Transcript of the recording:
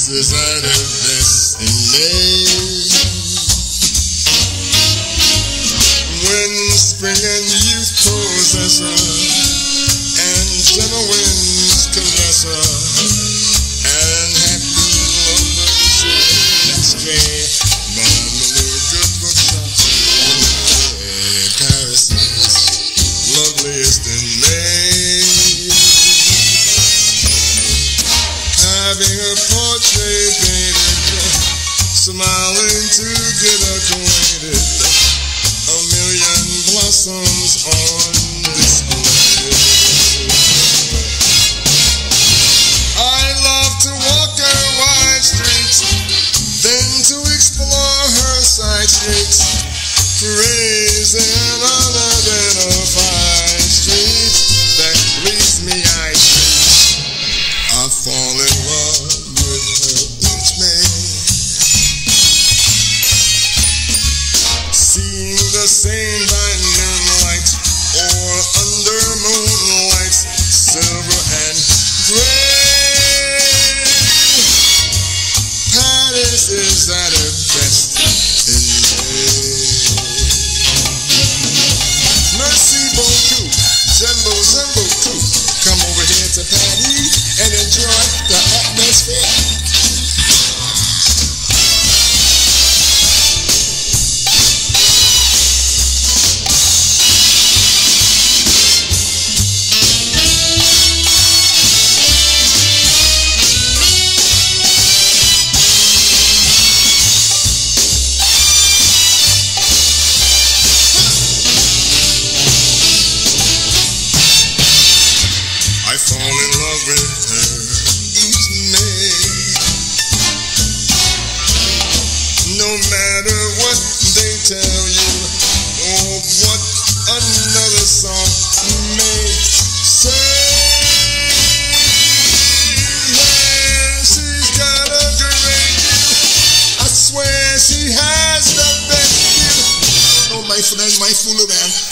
Paris is at her best in May. When spring and youth possess her, and gentle winds caress her, and happy lovers that stray by the good bookshops. Paris is loveliest in May. Having her portrait painted, smiling to get acquainted, a million blossoms on display. I love to walk her wide streets, then to explore her side streets, praising unidentified streets that please me. I fall in love with her each May. Seeing the same by moonlight or under moonlights, silver and gray. Paris is at her best in May. Merci beaucoup, Jumbo Zumbo too. Come over here to Paris and enjoy the atmosphere. I fall in love with her each May. No matter what they tell you, or what another song may say, yeah, she's got a great view. I swear she has the best view. Oh, my friend, my fool man.